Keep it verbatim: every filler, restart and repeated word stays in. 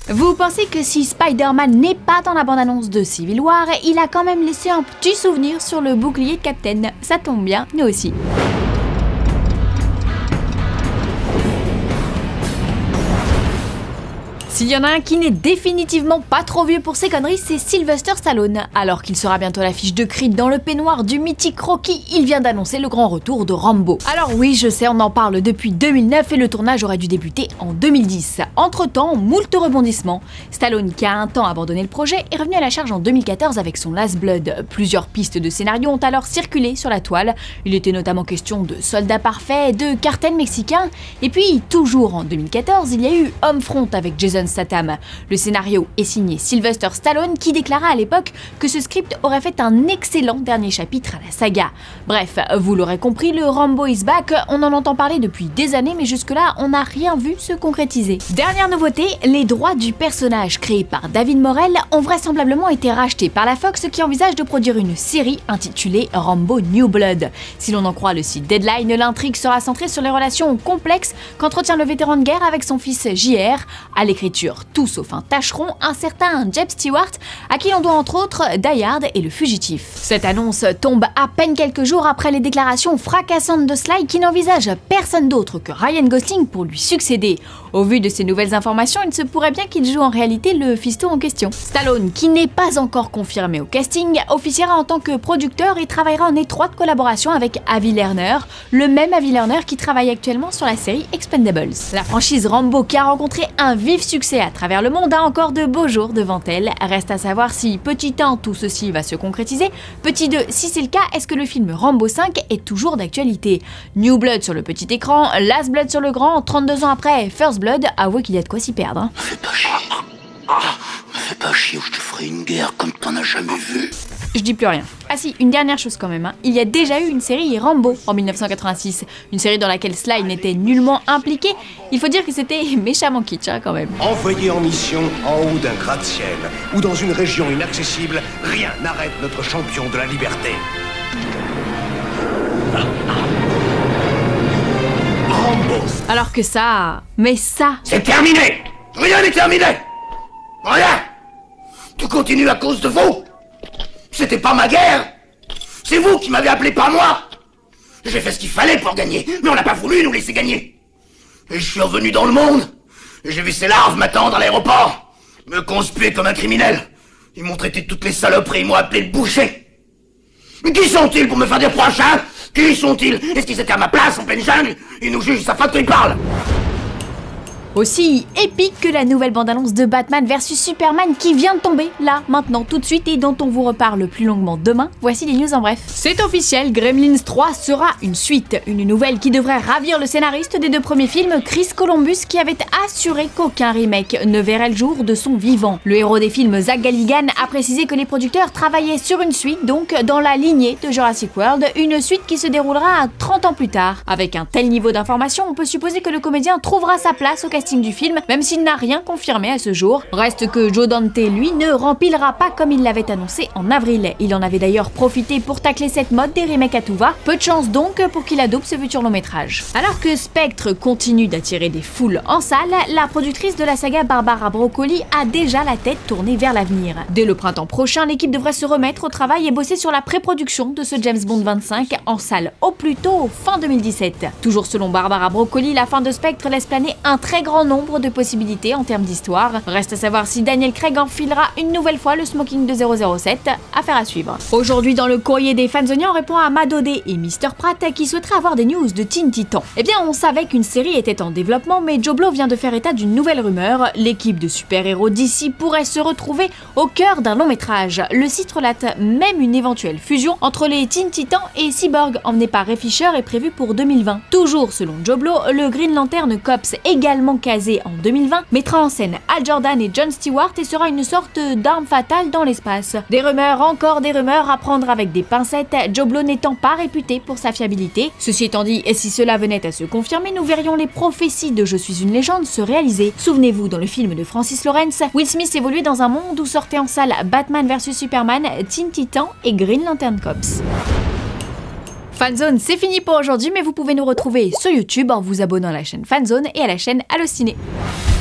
Vous pensez que si Spider-Man n'est pas dans la bande-annonce de Civil War, il a quand même laissé un petit souvenir sur le bouclier de Captain. Ça tombe bien, nous aussi. S'il y en a un qui n'est définitivement pas trop vieux pour ses conneries, c'est Sylvester Stallone. Alors qu'il sera bientôt à l'affiche de Creed dans le peignoir du mythique Rocky, il vient d'annoncer le grand retour de Rambo. Alors oui, je sais, on en parle depuis deux mille neuf et le tournage aurait dû débuter en deux mille dix. Entre-temps, moult rebondissements. Stallone, qui a un temps abandonné le projet, est revenu à la charge en deux mille quatorze avec son Last Blood. Plusieurs pistes de scénario ont alors circulé sur la toile. Il était notamment question de soldats parfaits, de cartel mexicain, et puis toujours en deux mille quatorze, il y a eu Homefront avec Jason Statham. Le scénario est signé Sylvester Stallone qui déclara à l'époque que ce script aurait fait un excellent dernier chapitre à la saga. Bref, vous l'aurez compris, le Rambo is back, on en entend parler depuis des années mais jusque-là on n'a rien vu se concrétiser. Dernière nouveauté, les droits du personnage créé par David Morrell ont vraisemblablement été rachetés par la Fox qui envisage de produire une série intitulée Rambo New Blood. Si l'on en croit le site Deadline, l'intrigue sera centrée sur les relations complexes qu'entretient le vétéran de guerre avec son fils J R. À l'écriture, tout sauf un tâcheron, un certain Jeb Stewart, à qui l'on doit entre autres Die Hard et Le Fugitif. Cette annonce tombe à peine quelques jours après les déclarations fracassantes de Sly qui n'envisage personne d'autre que Ryan Gosling pour lui succéder. Au vu de ces nouvelles informations, il se pourrait bien qu'il joue en réalité le fiston en question. Stallone, qui n'est pas encore confirmé au casting, officiera en tant que producteur et travaillera en étroite collaboration avec Avi Lerner, le même Avi Lerner qui travaille actuellement sur la série Expendables. La franchise Rambo, qui a rencontré un vif succès à travers le monde, a encore de beaux jours devant elle. Reste à savoir si, petit un, tout ceci va se concrétiser. Petit deux, si c'est le cas, est-ce que le film Rambo cinq est toujours d'actualité? New Blood sur le petit écran, Last Blood sur le grand, trente-deux ans après First Blood, avouez qu'il y a de quoi s'y perdre. Hein. Me fais pas chier. Ah, me fais pas chier ou je te ferai une guerre comme t'en as jamais vu. Je dis plus rien. Ah si, une dernière chose quand même, hein. Il y a déjà eu une série Rambo en mille neuf cent quatre-vingt-six, une série dans laquelle Sly n'était nullement impliqué. Il faut dire que c'était méchamment kitsch hein, quand même. Envoyé en mission en haut d'un gratte-ciel ou dans une région inaccessible, rien n'arrête notre champion de la liberté. Rambo. Alors que ça... Mais ça... C'est terminé. Rien n'est terminé. Rien. Tout continue à cause de vous. C'était pas ma guerre. C'est vous qui m'avez appelé, pas moi. J'ai fait ce qu'il fallait pour gagner, mais on n'a pas voulu nous laisser gagner. Et je suis revenu dans le monde, et j'ai vu ces larves m'attendre à l'aéroport, me conspuer comme un criminel. Ils m'ont traité de toutes les saloperies, ils m'ont appelé le boucher. Mais qui sont-ils pour me faire des reproches, hein? Qui sont-ils? Est-ce qu'ils étaient à ma place en pleine jungle? Ils nous jugent, ça fait qu'ils parlent. Aussi épique que la nouvelle bande-annonce de Batman versus Superman qui vient de tomber, là, maintenant, tout de suite, et dont on vous reparle plus longuement demain. Voici les news en bref. C'est officiel, Gremlins trois sera une suite, une nouvelle qui devrait ravir le scénariste des deux premiers films, Chris Columbus, qui avait assuré qu'aucun remake ne verrait le jour de son vivant. Le héros des films, Zach Galligan, a précisé que les producteurs travaillaient sur une suite, donc dans la lignée de Jurassic World, une suite qui se déroulera trente ans plus tard. Avec un tel niveau d'information, on peut supposer que le comédien trouvera sa place au casting du film, même s'il n'a rien confirmé à ce jour. Reste que Joe Dante, lui, ne rempilera pas comme il l'avait annoncé en avril. Il en avait d'ailleurs profité pour tacler cette mode des remakes à tout va. Peu de chance donc pour qu'il adopte ce futur long métrage. Alors que Spectre continue d'attirer des foules en salle, la productrice de la saga Barbara Broccoli a déjà la tête tournée vers l'avenir. Dès le printemps prochain, l'équipe devrait se remettre au travail et bosser sur la pré-production de ce James Bond vingt-cinq en salle au plus tôt fin deux mille dix-sept. Toujours selon Barbara Broccoli, la fin de Spectre laisse planer un très grand nombre de possibilités en termes d'histoire. Reste à savoir si Daniel Craig enfilera une nouvelle fois le smoking de zéro zéro sept. Affaire à suivre. Aujourd'hui, dans le courrier des fansoniens, on répond à Madodé et Mister Pratt qui souhaiteraient avoir des news de Teen Titan. Eh bien, on savait qu'une série était en développement, mais Joe Blow vient de faire état d'une nouvelle rumeur. L'équipe de super-héros d'ici pourrait se retrouver au cœur d'un long métrage. Le site relate même une éventuelle fusion entre les Teen Titans et Cyborg, emmené par Ray Fisher, est prévue pour deux mille vingt. Toujours selon Joe Blow, le Green Lantern Corps, également casé en deux mille vingt, mettra en scène Hal Jordan et John Stewart et sera une sorte d'arme fatale dans l'espace. Des rumeurs, encore des rumeurs à prendre avec des pincettes, Joe Blow n'étant pas réputé pour sa fiabilité. Ceci étant dit, et si cela venait à se confirmer, nous verrions les prophéties de Je suis une légende se réaliser. Souvenez-vous, dans le film de Francis Lawrence, Will Smith évoluait dans un monde où sortaient en salle Batman versus Superman, Teen Titans et Green Lantern Corps. Fanzone, c'est fini pour aujourd'hui, mais vous pouvez nous retrouver sur YouTube en vous abonnant à la chaîne Fanzone et à la chaîne Allociné.